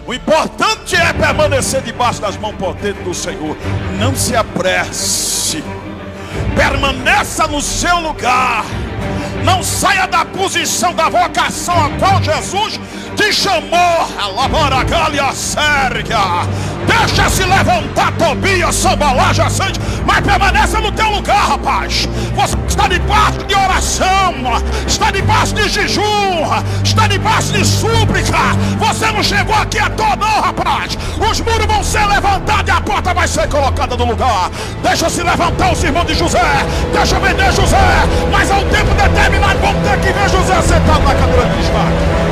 O importante é permanecer debaixo das mãos potentes do Senhor. Não se apresse. Permaneça no seu lugar. Não saia da posição da vocação a qual Jesus te chamou. Deixa se levantar Tobias, Sambalá, Jacente, mas permaneça no teu lugar, rapaz. Você está debaixo de oração, está debaixo de jejum, está debaixo de súplica. Você não chegou aqui à toa não, rapaz. Os muros vão ser levantados e a porta vai ser colocada no lugar. Deixa se levantar os irmãos de José. Deixa vender José. Mas ao tempo determinado vamos ter que ver José sentado na cadeira de destaque.